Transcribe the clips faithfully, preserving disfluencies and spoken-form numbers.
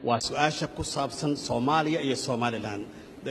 وسؤال ku saabsan Soomaaliya iyo Somaliland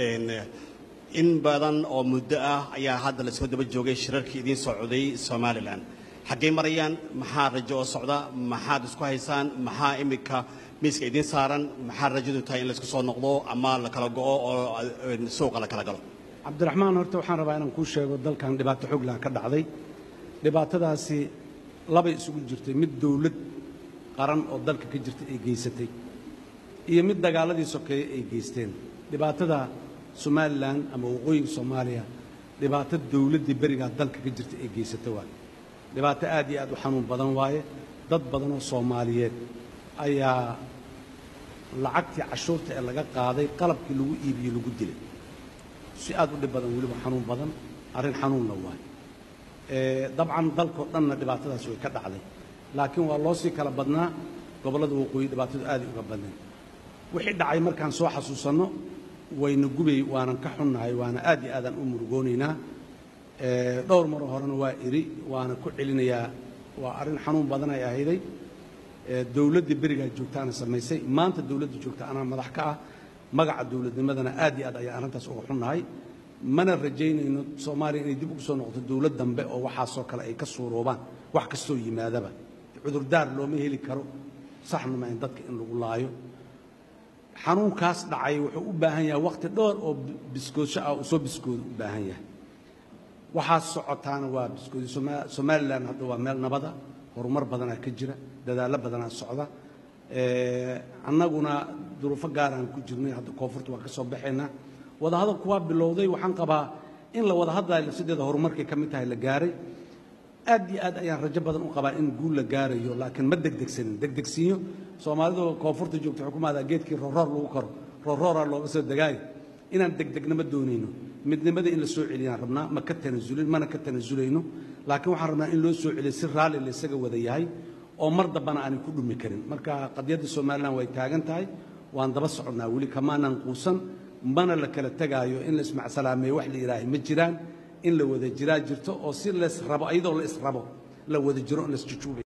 in badan oo muddo ah ayaa hadda la soo daba joogay shirarkii idin socday Somaliland xagee marayaan maxaa rajo oo socda maxaad isku haysaan maxaa imika miiska idin saaran maxaa rajadu tahay in la isku soo noqdo ama la kala go'o oo suuqa la kala galo Cabdiraxmaan horta waxaan rabaa inaan ku sheego dalkan dhibaato xoog leh ka dhacday dhibaatadaasi laba isugu jirtay mid dawlad qaran oo dalka ka jirtay ay geysatay iyo mid dagaaladii sokeeyay ay geysteen dhibaatada Somaliland ama waqooyiga Soomaaliya dhibaato dawladii bariga dalka ka jirtay ay geysatay waa dhibaato aad iyo aad u xanuun badan waaye dad badan oo Soomaaliyeed ayaa lacagtii cashuurta ee laga qaaday qalabkii lagu iibiyay lagu dilay si aad u dhib badan waliba xanuun badan arin xanuun la waaye ee dabcan dalka dhanna dhibaatadaas way ka dhacday laakiin waa loo sii kala badnaa gobolada waqooyi dhibaatadu aad uga badnay wixii dhacay markaan soo xasuusano wayna gubay waana ka xunnahay waana aad iyo aadan u murugoonayna ee dhowr mar horena waa iri waana ku celinayaa waa arin xanuun badan ay ahayday ee dawladda bariga joogtaana sameysay maanta dawladda joogta ana madax ka ah magaca dawladnimadana aad iyo aad ay arintaas uga xunnahay mana rajaynayno Soomaaliya inay dib ugu soo noqoto dawlad dambe oo waxa soo kale ay ka suuroobaan wax kasto yimaadaba cudur daar looma heli karo saxna ma in dadka in lagu laayo xanuunkaas dhacay wuxuu u baahan yahay waqti dheer oo biskoosho ah oo soo biskoodo u baahan yahay waxa socotaana waa biskoodo Somaliland hadda waa meel nabada horumar badan ka jira dadaalo badan socda ee annaguna duruufo gaar ah ku jirnay hadda koonfurta waa ka soo baxayna wada hadalku waa bilowday waxaan qabaa in la wada hadlayo sideeda horumarkii ka mid tahay la gaaray aad iyo aad ayaan rajo badan u qabaa in guul la gaarayo laakiin ma degdegsanin degdegsiyo Soomaalidu koonfurta joogto xukuumadda geedkii roor lagu karo roor looga soo dagaay inaan degdegna ma doonayno midnimada in la soo celiyaan rabnaa ma ka tanaasulin mana ka tanaasuleyno laakiin waxaan rabnaa in loo soo celiyo si raali la isaga wada yahay oo mar dambana aan ku dhumi karin marka qadiyada Soomaaliland way taagan tahay waan daba soconaa wali kamaanan quusan mana la kala tagaayo in la ismac salaameeyo wax la yiraahay ma jiraan in la wada jiraa jirto oo si la is rabo ayadoo la is rabo la wada jiro in la isjujuubay